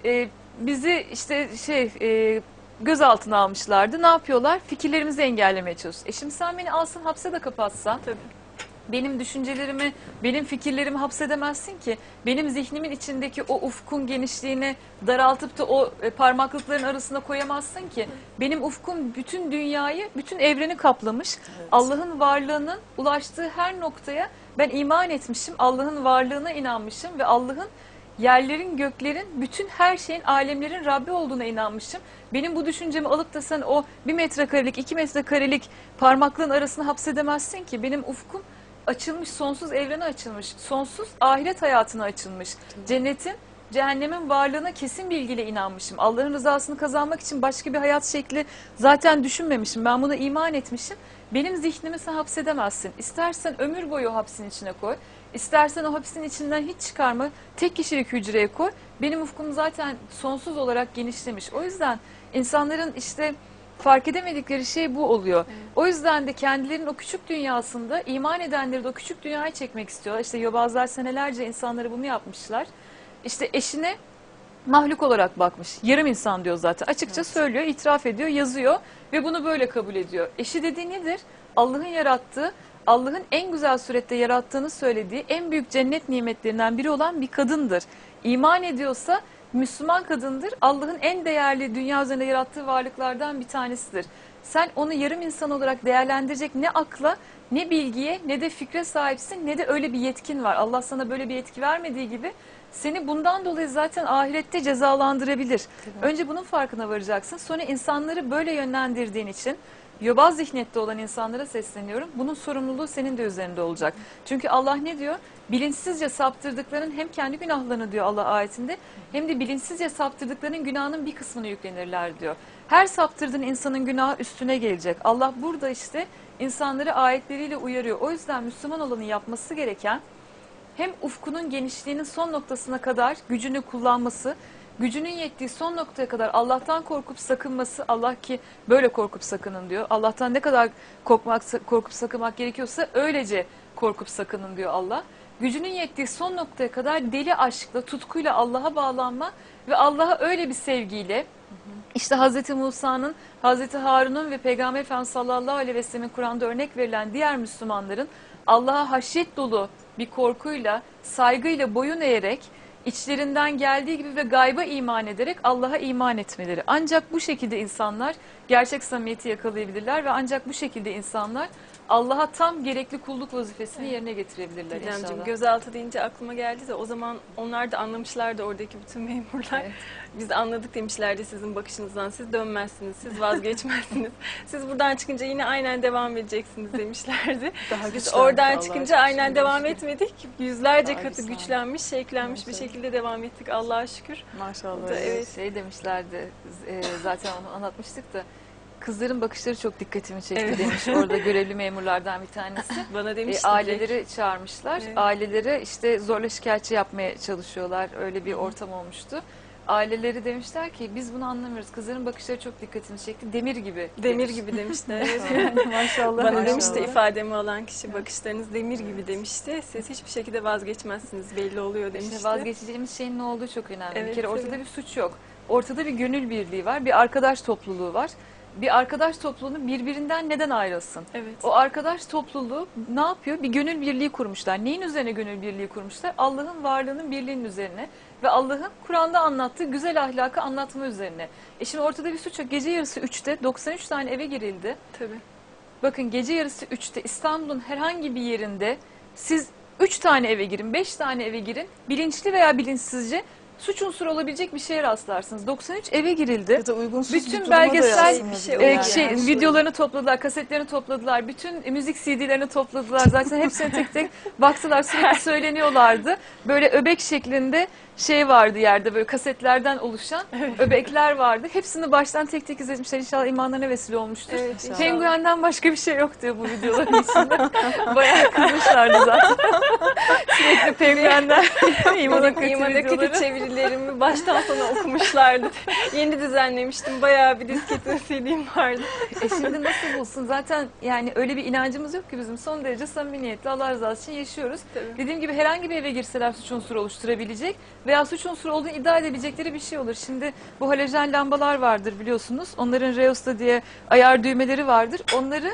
bizi işte gözaltına almışlardı. Ne yapıyorlar? Fikirlerimizi engellemeye çalışıyor. Şimdi sen beni alsın hapse de kapatsan. Tabii. Benim düşüncelerimi, benim fikirlerimi hapsedemezsin ki. Benim zihnimin içindeki o ufkun genişliğini daraltıp da o parmaklıkların arasına koyamazsın ki. Benim ufkum bütün dünyayı, bütün evreni kaplamış. Evet. Allah'ın varlığının ulaştığı her noktaya ben iman etmişim. Allah'ın varlığına inanmışım ve Allah'ın yerlerin, göklerin, bütün her şeyin, alemlerin Rabbi olduğuna inanmışım. Benim bu düşüncemi alıp da sen o 1 metrekarelik, 2 metrekarelik parmaklığın arasına hapsedemezsin ki. Benim ufkum açılmış, sonsuz evrene açılmış, sonsuz ahiret hayatına açılmış. Cennetin, cehennemin varlığına kesin bilgiyle inanmışım. Allah'ın rızasını kazanmak için başka bir hayat şekli zaten düşünmemişim. Ben buna iman etmişim. Benim zihnimi sen hapsedemezsin. İstersen ömür boyu o hapsin içine koy. İstersen o hapsin içinden hiç çıkarma. Tek kişilik hücreye koy. Benim ufkum zaten sonsuz olarak genişlemiş. O yüzden insanların işte fark edemedikleri şey bu oluyor. Evet. O yüzden de kendilerinin o küçük dünyasında iman edenleri de o küçük dünyayı çekmek istiyorlar. İşte yobazlar senelerce insanlara bunu yapmışlar. İşte eşine mahluk olarak bakmış. Yarım insan diyor zaten. Açıkça söylüyor, itiraf ediyor, yazıyor ve bunu böyle kabul ediyor. Eşi dediği nedir? Allah'ın yarattığı, Allah'ın en güzel surette yarattığını söylediği en büyük cennet nimetlerinden biri olan bir kadındır. İman ediyorsa Müslüman kadındır. Allah'ın en değerli dünya üzerinde yarattığı varlıklardan bir tanesidir. Sen onu yarım insan olarak değerlendirecek ne akla, ne bilgiye, ne de fikre sahipsin, ne de öyle bir yetkin var. Allah sana böyle bir yetki vermediği gibi seni bundan dolayı zaten ahirette cezalandırabilir. Önce bunun farkına varacaksın. Sonra insanları böyle yönlendirdiğin için yobaz zihniyette olan insanlara sesleniyorum. Bunun sorumluluğu senin de üzerinde olacak. Çünkü Allah ne diyor? Bilinçsizce saptırdıklarının hem kendi günahlarını diyor Allah ayetinde, hem de bilinçsizce saptırdıklarının günahının bir kısmını yüklenirler diyor. Her saptırdığın insanın günahı üstüne gelecek. Allah burada işte insanları ayetleriyle uyarıyor. O yüzden Müslüman olanın yapması gereken hem ufkunun genişliğinin son noktasına kadar gücünü kullanması, gücünün yettiği son noktaya kadar Allah'tan korkup sakınması. Allah ki böyle korkup sakının diyor. Allah'tan ne kadar korkup sakınmak gerekiyorsa öylece korkup sakının diyor Allah. Gücünün yettiği son noktaya kadar deli aşkla, tutkuyla Allah'a bağlanma ve Allah'a öyle bir sevgiyle, işte Hazreti Musa'nın, Hazreti Harun'un ve Peygamber Efendimiz sallallahu aleyhi ve sellem'in Kur'an'da örnek verilen diğer Müslümanların Allah'a haşyet dolu bir korkuyla, saygıyla boyun eğerek, içlerinden geldiği gibi ve gayba iman ederek Allah'a iman etmeleri. Ancak bu şekilde insanlar gerçek samimiyeti yakalayabilirler ve ancak bu şekilde insanlar Allah'a tam gerekli kulluk vazifesini yerine getirebilirler inşallah. Gözaltı deyince aklıma geldi de o zaman onlar da anlamışlardı, oradaki bütün memurlar. Evet. Biz anladık demişlerdi sizin bakışınızdan. Siz dönmezsiniz, siz vazgeçmezsiniz. Siz buradan çıkınca yine aynen devam edeceksiniz demişlerdi. Biz oradan çıkınca aynen devam etmedik. Yüzlerce katı güçlenmiş, şeklenmiş bir şekilde devam ettik Allah'a şükür. Maşallah. Evet. Şey demişlerdi, zaten onu anlatmıştık da. Kızların bakışları çok dikkatimi çekti demiş orada görevli memurlardan bir tanesi. Bana demişti. Aileleri çağırmışlar. Evet. Aileleri işte zorla şikayetçi yapmaya çalışıyorlar. Öyle bir ortam olmuştu. Aileleri demişler ki biz bunu anlamıyoruz. Kızların bakışları çok dikkatimi çekti. Demir gibi. Demir gibi demişti. Maşallah. Bana demişti ifademi alan kişi, bakışlarınız demir gibi demişti. Siz hiçbir şekilde vazgeçmezsiniz, belli oluyor demişti. İşte vazgeçeceğimiz şeyin ne olduğu çok önemli. Evet, bir kere ortada bir suç yok. Ortada bir gönül birliği var. Bir arkadaş topluluğu var. Bir arkadaş topluluğu birbirinden neden ayrılsın? Evet. O arkadaş topluluğu ne yapıyor? Bir gönül birliği kurmuşlar. Neyin üzerine gönül birliği kurmuşlar? Allah'ın varlığının birliğinin üzerine ve Allah'ın Kur'an'da anlattığı güzel ahlakı anlatma üzerine. Şimdi ortada bir suç yok. Gece yarısı 3'te 93 tane eve girildi. Tabii. Bakın gece yarısı 3'te İstanbul'un herhangi bir yerinde siz 3 tane eve girin, 5 tane eve girin. Bilinçli veya bilinçsizce suç unsuru olabilecek bir şeye rastlarsınız. 93 eve girildi. Ya da uygunsuz bütün belgesel videolarını şey topladılar, kasetlerini topladılar, bütün müzik CD'lerini topladılar. Zaten hepsine tek tek baktılar, sürekli söyleniyorlardı. Böyle öbek şeklinde şey vardı yerde, böyle kasetlerden oluşan öbekler vardı. Hepsini baştan tek tek izlemişler. İnşallah imanlarına vesile olmuştur. Evet, Penguenden başka bir şey yok diyor bu videoların içinde. Bayağı kızmışlardı zaten. Sürekli penguenden İman Akıtı çevirilerimi baştan sona okumuşlardı. Yeni düzenlemiştim. Bayağı bir disketin CD'm vardı. Şimdi nasıl bulsun? Zaten yani öyle bir inancımız yok ki bizim. Son derece samimi niyetle Allah rızası için yaşıyoruz. Tabii. Dediğim gibi herhangi bir eve girseler suç unsuru oluşturabilecek veya suç unsuru olduğunu iddia edebilecekleri bir şey olur. Şimdi bu halojen lambalar vardır biliyorsunuz. Onların Reosta diye ayar düğmeleri vardır. Onları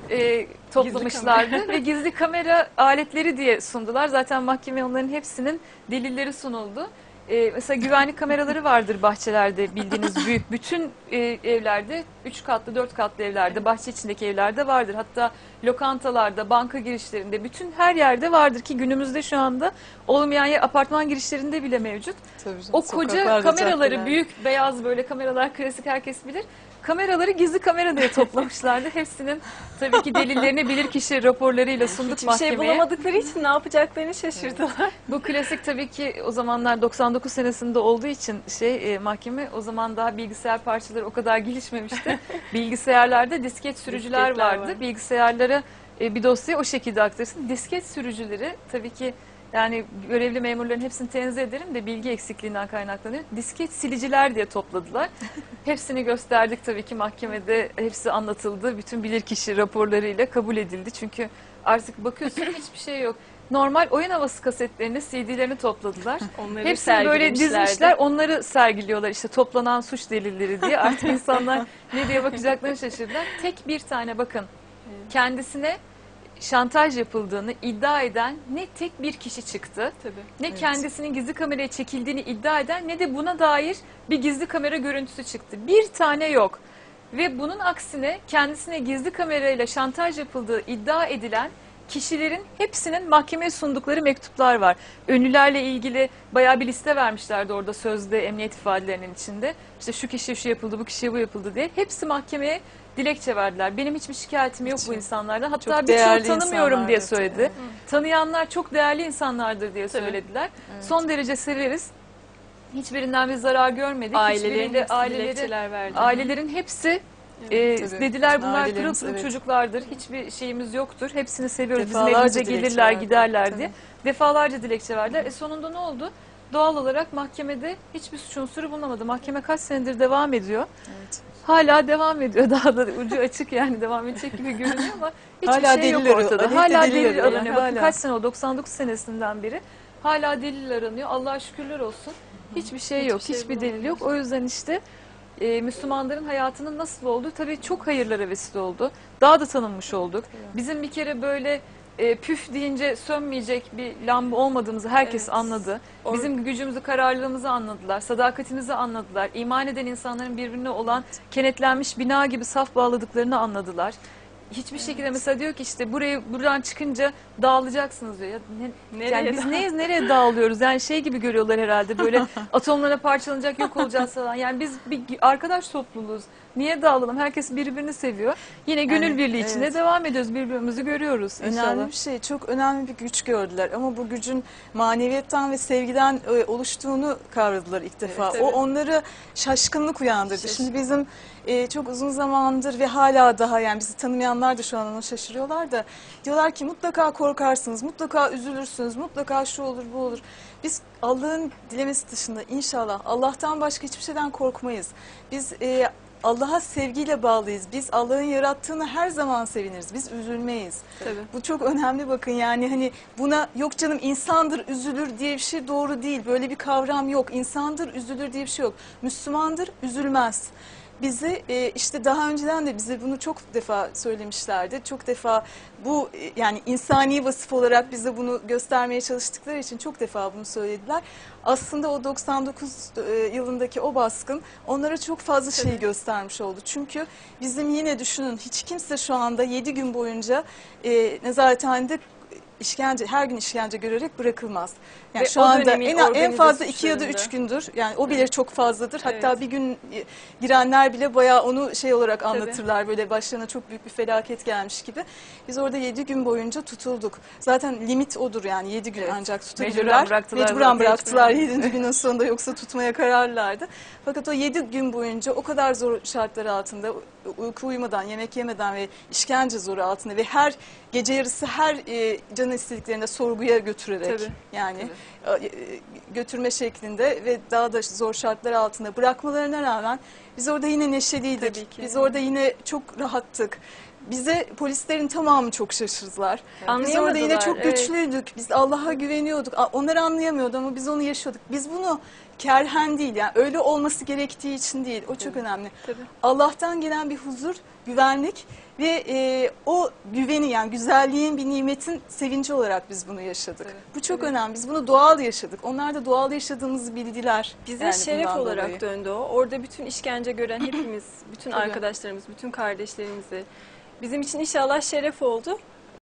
toplamışlardı ve gizli kamera aletleri diye sundular. Zaten mahkemeye onların hepsinin delilleri sunuldu. Mesela güvenlik kameraları vardır bahçelerde, bildiğiniz büyük. Bütün evlerde, 3 katlı, 4 katlı evlerde, bahçe içindeki evlerde vardır. Hatta lokantalarda, banka girişlerinde, bütün her yerde vardır ki günümüzde şu anda olmayan yer apartman girişlerinde bile mevcut. Tabii canım, O koca sokaklarda, kameraları, caddelerde. büyük beyaz böyle kameralar, klasik, herkes bilir. Kameraları gizli kamera diye toplamışlardı. Hepsinin tabii ki delillerini bilirkişi raporlarıyla sunduk Hiçbir mahkemeye. şey bulamadıkları için ne yapacaklarını şaşırdılar. Bu klasik tabii ki o zamanlar 99 senesinde olduğu için mahkeme, o zaman daha bilgisayar parçaları o kadar gelişmemişti. Bilgisayarlarda disket sürücüler Disketler vardı. var. Bilgisayarlara bir dosyayı o şekilde aktarsın. Disket sürücüleri tabii ki, yani görevli memurların hepsini tenzih ederim de bilgi eksikliğinden kaynaklanıyor. Disket siliciler diye topladılar. Hepsini gösterdik tabii ki mahkemede, hepsi anlatıldı. Bütün bilirkişi raporlarıyla kabul edildi. Çünkü artık bakıyorsun hiçbir şey yok. Normal oyun havası kasetlerini, CD'lerini topladılar. Onları Hepsini böyle sergilemişlerdi. dizmişler, onları sergiliyorlar işte toplanan suç delilleri diye. Artık insanlar ne diye bakacaklarını şaşırdılar. Tek bir tane bakın, kendisine şantaj yapıldığını iddia eden ne tek bir kişi çıktı, Tabii. ne Evet. kendisinin gizli kameraya çekildiğini iddia eden, ne de buna dair bir gizli kamera görüntüsü çıktı. Bir tane yok. Ve bunun aksine kendisine gizli kamerayla şantaj yapıldığı iddia edilen kişilerin hepsinin mahkemeye sundukları mektuplar var. Ünlülerle ilgili bayağı bir liste vermişlerdi orada sözde, emniyet ifadelerinin içinde. İşte şu kişiye şu yapıldı, bu kişiye bu yapıldı diye. Hepsi mahkemeye dilekçe verdiler. Benim hiçbir şikayetim yok bu insanlardan. Hatta Çok birçoğu değerli tanımıyorum insanlar, diye evet. söyledi. Tanıyanlar çok değerli insanlardır diye Tabii. söylediler. Evet. Son derece severiz. Hiçbirinden bir zarar görmedik. Ailelerin Hiçbiriyle hepsi dilekçeler verdi. ailelerin hepsi Tabii. dediler bunlar pırıl Ailelerimiz, pırıl evet. çocuklardır. Hiçbir şeyimiz yoktur. Hepsini seviyoruz. Bizim Defalarca evimize dilekçe gelirler, verdiler. giderler Tabii. diye. Defalarca dilekçe verdiler. Sonunda ne oldu? Doğal olarak mahkemede hiçbir suç unsuru bulunamadı. Mahkeme kaç senedir devam ediyor. Evet. Hala devam ediyor. Daha da ucu açık, yani devam edecek gibi görünüyor ama hiçbir Hala şey yok delil ortada. aleyhte Hala delil delil arıyorlar, aranıyor. Bakın hala. kaç sene o, 99 senesinden beri hala delil aranıyor. Allah'a şükürler olsun. Hiçbir şey yok. Hiçbir şey Hiçbir delil yok. O yüzden işte Müslümanların hayatının nasıl olduğu tabii çok hayırlara vesile oldu. Daha da tanınmış olduk. Bizim bir kere böyle püf deyince sönmeyecek bir lamba olmadığımızı herkes Evet. anladı. Bizim gücümüzü, kararlılığımızı anladılar. Sadakatimizi anladılar. İman eden insanların birbirine olan kenetlenmiş bina gibi saf bağladıklarını anladılar. Hiçbir şekilde mesela diyor ki işte buradan çıkınca dağılacaksınız diyor. Ya Nereye yani biz neyiz, nereye dağılıyoruz? Yani şey gibi görüyorlar herhalde, böyle atomlara parçalanacak, yok olacağız falan. Yani biz bir arkadaş topluluğuz. Niye dağılalım? Herkes birbirini seviyor. Yine gönül Yani, birliği içinde evet. devam ediyoruz. Birbirimizi görüyoruz inşallah. Önemli bir şey, çok önemli bir güç gördüler ama bu gücün maneviyattan ve sevgiden oluştuğunu kavradılar ilk defa. Evet, o evet. onları şaşkınlık uyandırdı. Şimdi bizim çok uzun zamandır ve hala daha, yani bizi tanımayanlar da şu an ona şaşırıyorlar da, diyorlar ki mutlaka korkarsınız, mutlaka üzülürsünüz, mutlaka şu olur bu olur. Biz Allah'ın dilemesi dışında inşallah Allah'tan başka hiçbir şeyden korkmayız. Biz Allah'a sevgiyle bağlıyız. Biz Allah'ın yarattığını her zaman seviniriz. Biz üzülmeyiz. Tabii. Bu çok önemli, bakın yani hani buna yok canım insandır üzülür diye bir şey doğru değil. Böyle bir kavram yok. İnsandır üzülür diye bir şey yok. Müslümandır üzülmez. Bizi işte daha önceden de bize bunu çok defa söylemişlerdi. Çok defa bu yani insani vasıf olarak bize bunu göstermeye çalıştıkları için çok defa bunu söylediler. Aslında o 99 yılındaki o baskın onlara çok fazla şeyi göstermiş oldu. Çünkü bizim yine düşünün, hiç kimse şu anda 7 gün boyunca nezarethanede işkence, her gün işkence görerek bırakılmaz. Yani Ve şu o anda dönemin en fazla organize 2 ya da 3 suçlarında. gündür. Yani o bile çok fazladır. Hatta Evet. bir gün girenler bile bayağı onu şey olarak anlatırlar. Böyle başlarına çok büyük bir felaket gelmiş gibi. Biz orada 7 gün boyunca tutulduk. Zaten limit odur, yani 7 gün Evet. ancak Mecburen tutabilirler. bıraktılar Mecburen zaten. bıraktılar 7. günün sonunda, yoksa tutmaya kararlardı. Fakat o 7 gün boyunca o kadar zor şartlar altında, uyku uyumadan, yemek yemeden ve işkence zoru altında ve her gece yarısı her canı istediklerinde sorguya götürerek, Tabii. yani götürme şeklinde ve daha da zor şartlar altında bırakmalarına rağmen biz orada yine neşeliydik. Tabii ki. Biz orada yine çok rahattık. bize polislerin tamamı çok şaşırdılar. Biz orada Anlayamadılar, yine çok evet. güçlüydük. Biz Allah'a güveniyorduk. Onlar anlayamıyordu ama biz onu yaşıyorduk. Biz bunu kerhen değil, yani öyle olması gerektiği için değil. O çok önemli. Tabii. Allah'tan gelen bir huzur, güvenlik ve o güveni, yani güzelliğin bir nimetin sevinci olarak biz bunu yaşadık. Evet. Bu çok Evet. önemli. Biz bunu doğal yaşadık. Onlar da doğal yaşadığımızı bildiler. Bize yani şeref bundan olarak dolayı. döndü o. Orada bütün işkence gören hepimiz, bütün Tabii. arkadaşlarımız, bütün kardeşlerimizi bizim için inşallah şeref oldu.